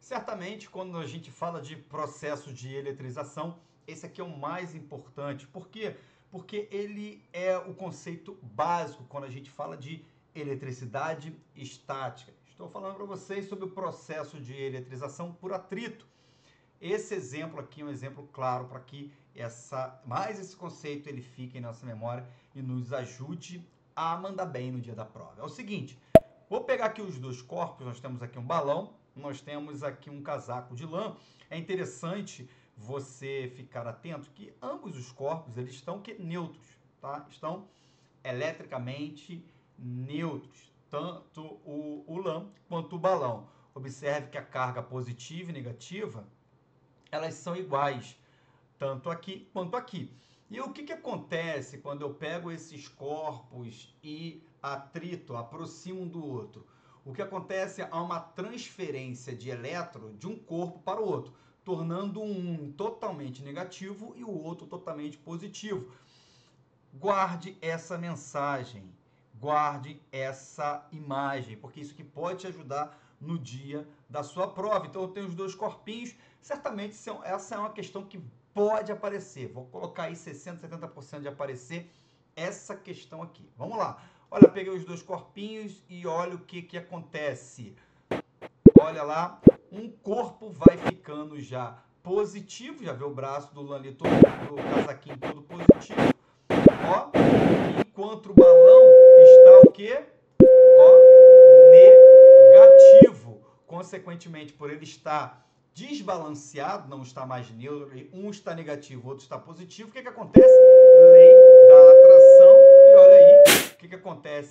Certamente, quando a gente fala de processo de eletrização, esse aqui é o mais importante. Por quê? Porque ele é o conceito básico quando a gente fala de eletricidade estática. Estou falando para vocês sobre o processo de eletrização por atrito. Esse exemplo aqui é um exemplo claro para que esse conceito ele fique em nossa memória e nos ajude a mandar bem no dia da prova. É o seguinte, vou pegar aqui os dois corpos, nós temos aqui um balão, nós temos aqui um casaco de lã. É interessante você ficar atento que ambos os corpos eles estão neutros, tá? Estão eletricamente neutros, tanto o lã quanto o balão. Observe que a carga positiva e negativa elas são iguais, tanto aqui quanto aqui. E o que acontece quando eu pego esses corpos e atrito, aproximo um do outro? O que acontece é uma transferência de elétron de um corpo para o outro, tornando um totalmente negativo e o outro totalmente positivo. Guarde essa mensagem, guarde essa imagem, porque isso que pode te ajudar no dia da sua prova. Então, eu tenho os dois corpinhos, certamente essa é uma questão que pode aparecer. Vou colocar aí 60%, 70% de aparecer essa questão aqui. Vamos lá. Olha, peguei os dois corpinhos e olha o que acontece. Olha lá, um corpo vai ficando já positivo, já vê o braço do lã ali todo, do casaquinho todo positivo. Ó, enquanto o balão está o quê? Ó, negativo. Consequentemente, por ele estar desbalanceado, não está mais neutro, um está negativo, o outro está positivo, o que acontece? Lei da atração. E olha aí, o que acontece?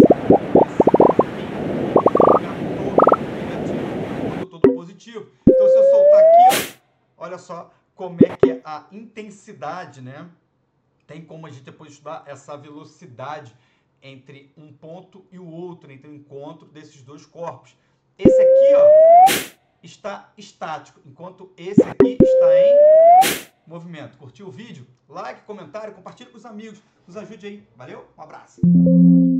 Todo positivo. Então, se eu soltar aqui, ó, olha só como é que é a intensidade, né? Tem como a gente depois estudar essa velocidade entre um ponto e o outro, entre o encontro desses dois corpos. Esse aqui, ó, está estático, enquanto esse aqui está em movimento. Curtiu o vídeo? Like, comentário, compartilhe com os amigos. Nos ajude aí. Valeu? Um abraço.